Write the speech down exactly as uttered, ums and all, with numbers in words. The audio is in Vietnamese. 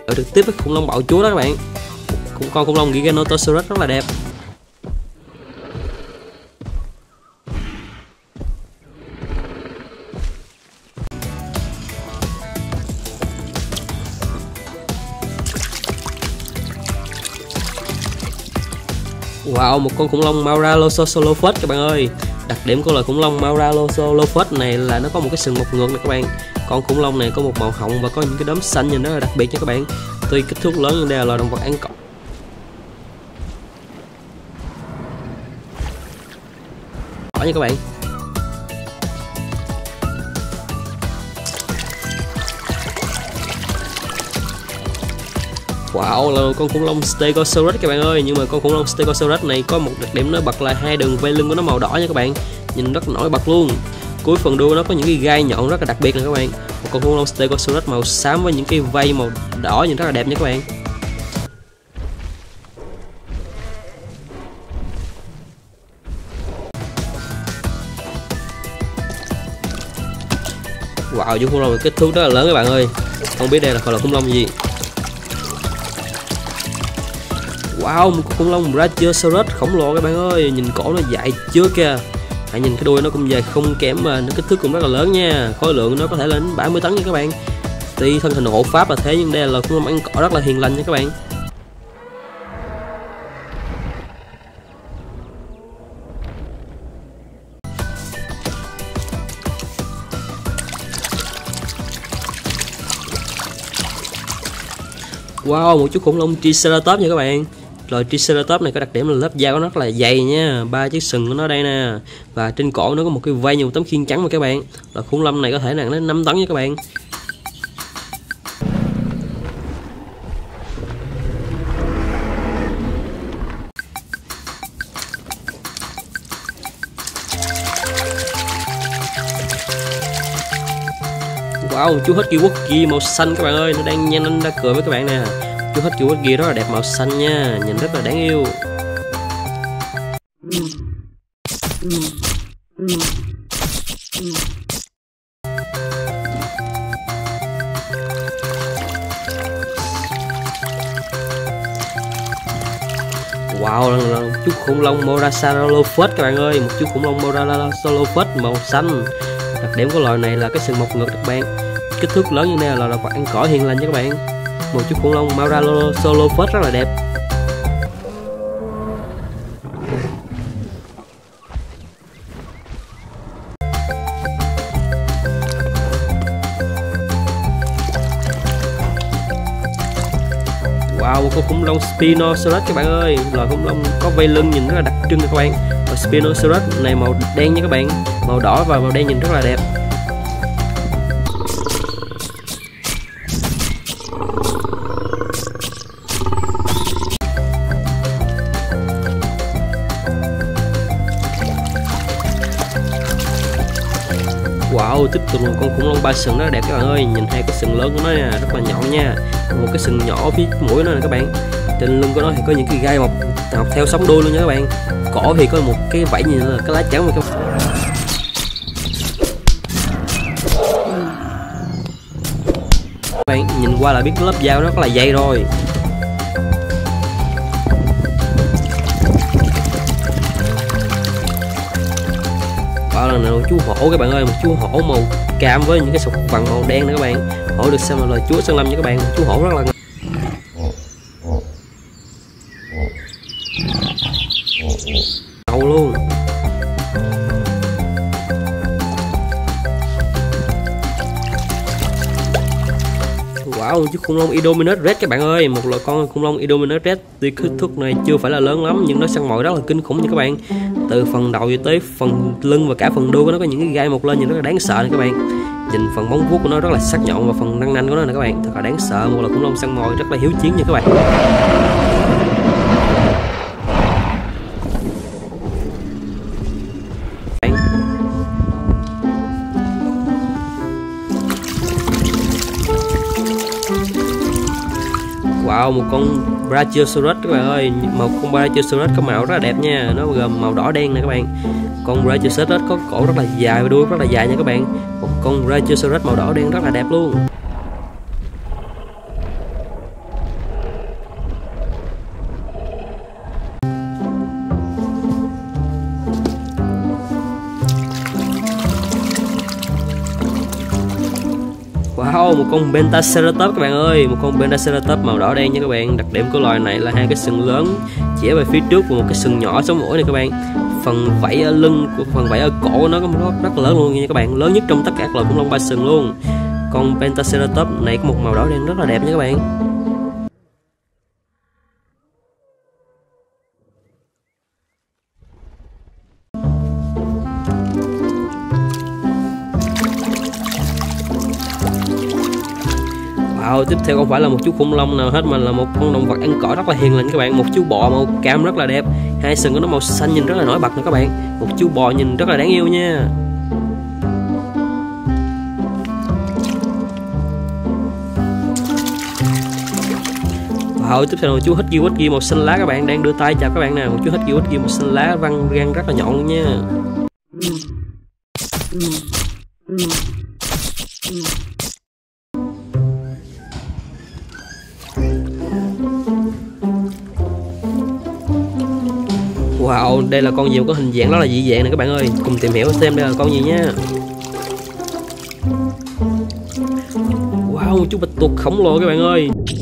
ở trực tiếp với khủng long bạo chúa đó các bạn. Cũng con khủng long Giganotosaurus rất là đẹp. Wow, một con khủng long Mauralosaurolophus các bạn ơi. Đặc điểm của loài khủng long Mauralosaurolophus này là nó có một cái sừng mọc ngược này các bạn. Con khủng long này có một màu hồng và có những cái đốm xanh nhìn rất là đặc biệt nha các bạn. Tuy kích thước lớn nhưng đây là loài động vật ăn cỏ. Nha các bạn. Wow, là con khủng long Stegosaurus các bạn ơi. Nhưng mà con khủng long Stegosaurus này có một đặc điểm nổi bật là hai đường vây lưng của nó màu đỏ nha các bạn. Nhìn rất nổi bật luôn. Cuối phần đuôi nó có những cái gai nhọn rất là đặc biệt nè các bạn. Một con khủng long Stegosaurus màu xám với những cái vây màu đỏ nhìn rất là đẹp nha các bạn. Wow, chú khủng long kích thước rất là lớn các bạn ơi. Không biết đây là loài khủng long gì. Wow, một con khủng long Brachiosaurus khổng lồ các bạn ơi. Nhìn cổ nó dài chưa kìa. Hãy nhìn cái đuôi nó cũng dài không kém mà nó kích thước cũng rất là lớn nha. Khối lượng nó có thể lên bảy mươi tấn nha các bạn. Tuy thân hình hộ pháp là thế nhưng đây là khủng long ăn cỏ rất là hiền lành nha các bạn. Wow, một chú khủng long Triceratops nha các bạn. Loài Triceratops này có đặc điểm là lớp da của nó rất là dày nha, ba chiếc sừng của nó đây nè, và trên cổ nó có một cái vây như một tấm khiên trắng mà các bạn. Loài khủng long này có thể nặng đến năm tấn nha các bạn. Wow, chú Husky Wookiee màu xanh các bạn ơi, nó đang nhanh ra cười với các bạn nè. Chú Husky Wookiee rất là đẹp màu xanh nha, nhìn rất là đáng yêu. Wow, là, là chú khủng long Morasaurolophus các bạn ơi, một chú khủng long Morasaurolophus màu xanh. Đặc điểm của loài này là cái sừng mọc ngược các bạn. Kích thước lớn như này là loài vật ăn cỏ hiền lành nha các bạn. Một chú khủng long Mauralosaurolophus rất là đẹp. Wow, một con khủng long Spinosaurus các bạn ơi. Loài khủng long có vây lưng nhìn rất là đặc trưng các bạn. Và Spinosaurus này màu đen nha các bạn. Màu đỏ và màu đen nhìn rất là đẹp. Wow, tiếp tục một con khủng long ba sừng rất là đẹp các bạn ơi. Nhìn hai cái sừng lớn của nó nè, rất là nhọn nha. Một cái sừng nhỏ phía mũi nó nè các bạn. Trên lưng của nó thì có những cái gai mọc mọc theo sống đuôi luôn nha các bạn. Cổ thì có một cái vảy như là cái lá trắng mà các bạn nhìn qua là biết lớp da nó rất là dày rồi. Đó là một chú hổ các bạn ơi, một chú hổ màu cam với những cái sọc vàng màu đen nữa các bạn. Hổ được xem là loài chúa sơn lâm nha các bạn. Một chú hổ rất là ngầu luôn. Wow, một chú khủng long Indominus Rex các bạn ơi. Một loại con khủng long Indominus Rex tuy kích thước này chưa phải là lớn lắm nhưng nó săn mồi rất là kinh khủng nha các bạn. Từ phần đầu cho tới phần lưng và cả phần đuôi của nó có những cái gai mọc lên nhìn rất là đáng sợ nè các bạn. Nhìn phần móng vuốt của nó rất là sắc nhọn và phần răng nanh của nó nè các bạn, thật là đáng sợ. Một loại khủng long săn mồi rất là hiếu chiến nha các bạn. Wow, một con Brachiosaurus các bạn ơi. Một con Brachiosaurus có màu rất là đẹp nha. Nó gồm màu đỏ đen nè các bạn. Con Brachiosaurus có cổ rất là dài và đuôi rất là dài nha các bạn. Một con Brachiosaurus màu đỏ đen rất là đẹp luôn. Wow, một con Pentaceratops các bạn ơi, một con Pentaceratops màu đỏ đen nha các bạn. Đặc điểm của loài này là hai cái sừng lớn chĩa về phía trước và một cái sừng nhỏ sống mũi này các bạn. Phần vảy ở lưng, phần vảy ở cổ của nó có một rất, rất lớn luôn nha các bạn, lớn nhất trong tất cả các loài khủng long ba sừng luôn. Con Pentaceratops này có một màu đỏ đen rất là đẹp nha các bạn. Wow, tiếp theo không phải là một chú khủng long nào hết mà là một con động vật ăn cỏ rất là hiền lành các bạn. Một chú bò màu cam rất là đẹp, hai sừng của nó màu xanh nhìn rất là nổi bật nè các bạn. Một chú bò nhìn rất là đáng yêu nha. Wow, tiếp theo là một chú Husky Husky màu xanh lá các bạn, đang đưa tay chào các bạn nè. Một chú Husky Husky màu xanh lá văng răng rất là nhọn luôn nha. Wow, đây là con gì có hình dạng rất là dị dạng này các bạn ơi. Cùng tìm hiểu xem đây là con gì nha. Wow, một chú bạch tuộc khổng lồ các bạn ơi.